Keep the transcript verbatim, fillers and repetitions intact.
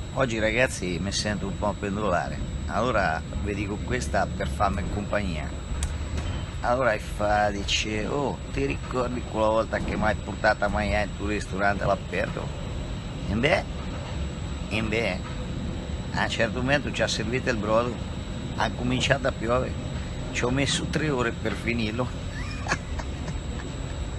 Oggi ragazzi mi sento un po' pendolare, allora vi dico questa per farmi compagnia. Allora e fa, dice, oh, ti ricordi quella volta che mi hai portato a mangiare in tuo ristorante all'aperto? E beh, e beh, a un certo momento ci ha servito il brodo, ha cominciato a piovere, ci ho messo tre ore per finirlo.